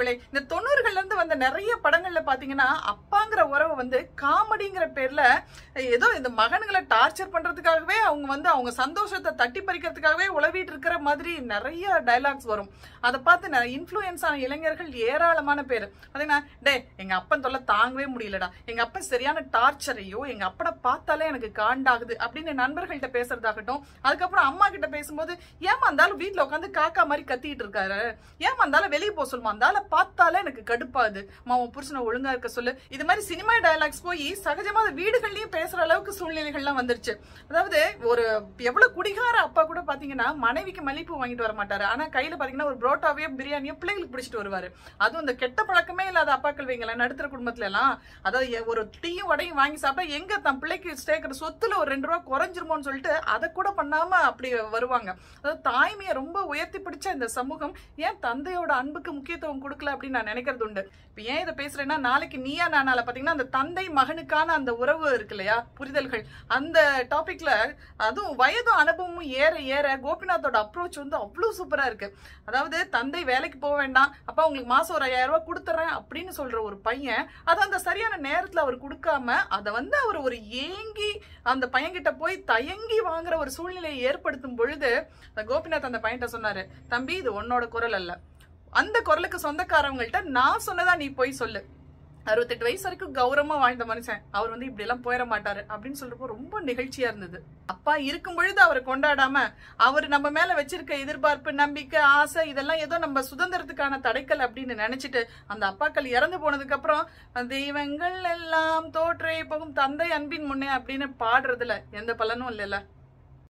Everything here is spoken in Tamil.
உறவுகளே, இந்த 90கள்ல இருந்து வந்த நிறைய படங்கள்ல பாத்தீங்கன்னா அப்பாங்கிற உறவை வந்து காமெடிங்கிற பேர்ல ஏதோ இந்த மகன்களை டார்ச்சர் பண்றதுக்காகவே அவங்க சந்தோஷத்தை தட்டி பறிக்கிறதுக்காகவே உளவிட்டு இருக்கிற மாதிரி நிறைய டைலாக்ஸ் வரும். அதை பார்த்து இன்ஃபுளுயன்ஸ் ஆன இளைஞர்கள் ஏராளமான பேர் பாத்தீங்கன்னா, டே எங்க அப்பன் தொல்லை தாங்கவே முடியலடா, எங்க அப்பன் சரியான டார்ச்சரையோ, எங்க அப்பனை பார்த்தாலே எனக்கு காண்டாகுது அப்படின்னு நண்பர்கள்ட்ட பேசுறதாகட்டும். அதுக்கப்புறம் அம்மா கிட்ட பேசும்போது, ஏமா இருந்தாலும் வீட்டுல உட்காந்து காக்கா மாதிரி கத்திட்டு இருக்காரு, ஏமா இருந்தாலும் வெளியே போக சொல்லுமா, இருந்தாலும் பார்த்தாலே எனக்கு கடுப்பாது, உன் புருஷனை ஒழுங்கா இருக்க சொல்லு. இது மாதிரி சினிமா டயலாக்ஸ் போய் சகஜமா வீடுகள்லயும் பேசுற அளவுக்கு சூழ்நிலைகள்லாம் வந்துருச்சு. அதாவது ஒரு எவ்வளவு குடிகார அப்பா கூட பாத்தீங்கன்னா மனைவிக்கு மல்லிப்பூ வாங்கிட்டு வர மாட்டாரு, ஆனா கையில பாத்தீங்கன்னா ஒரு புரோட்டாவையோ பிரியாணியோ பிள்ளைகளுக்கு பிடிச்சிட்டு வருவாரு. அதுவும் இந்த கெட்ட பழக்கமே இல்லாத அப்பாக்கள் வைங்களேன் நடுத்தர குடும்பத்துல எல்லாம், அதாவது ஒரு டீயும் வடையும் வாங்கி சாப்பிட்டா எங்க தன் பிள்ளைக்கு சேர்க்கிற சொத்துல ஒரு 2 ரூபா குறைஞ்சிருமோன்னு சொல்லிட்டு அதை கூட பண்ணாம அப்படி வருவாங்க. அதாவது தாய்மையை ரொம்ப உயர்த்தி பிடிச்ச இந்த சமூகம் ஏன் தந்தையோட அன்புக்கு முக்கியத்துவம் கொடுக்கல அப்படின்னு நான் நினைக்கிறது உண்டு. இப்ப ஏன் இதை பேசுறேன்னா, நாளைக்கு நீயா நானால பாத்தீங்கன்னா அந்த தந்தை மகனுக்கான அந்த உறவு இருக்கு இல்லையா, புரிதல்கள், அந்த டாபிக்ல அதுவும் வயதும் அனுபவமும் ஏற ஏற கோபிநாத்தோட அப்ரோச் வந்து அவ்வளவு சூப்பரா இருக்கு. அதாவது தந்தை வேலைக்கு போக வேண்டாம், அப்பா உங்களுக்கு மாசம் ஒரு 5000 ரூபாய் கொடுத்துறேன் அப்படின்னு சொல்ற ஒரு பையன் அதை அந்த சரியான நேரத்துல அவர் கொடுக்காம அதை வந்து அவர் ஒரு ஏங்கி அந்த பையன்கிட்ட போய் தயங்கி வாங்குற ஒரு சூழ்நிலையை ஏற்படுத்தும் பொழுது கோபிநாத் அந்த பையன்கிட்ட சொன்னாரு, தம்பி இது உன்னோட குரல் அல்ல, அந்த குரலுக்கு சொந்தக்காரவங்கள்ட்ட நான் சொன்னதா நீ போய் சொல்லு. 68 வயசு வரைக்கும் கௌரவமா வாழ்ந்த மனுஷன் அவர் வந்து இப்படி எல்லாம் போயிட மாட்டாரு அப்படின்னு சொல்றப்போ ரொம்ப நிகழ்ச்சியா இருந்தது. அப்பா இருக்கும் பொழுது அவரை கொண்டாடாம அவர் நம்ம மேல வச்சிருக்க எதிர்பார்ப்பு, நம்பிக்கை, ஆசை இதெல்லாம் ஏதோ நம்ம சுதந்திரத்துக்கான தடைக்கல் அப்படின்னு நினைச்சிட்டு அந்த அப்பாக்கள் இறந்து போனதுக்கு அப்புறம் தெய்வங்கள் எல்லாம் தோற்றே போகும் தந்தை அன்பின் முன்னே அப்படின்னு பாடுறதுல எந்த பலனும் இல்லைல்ல.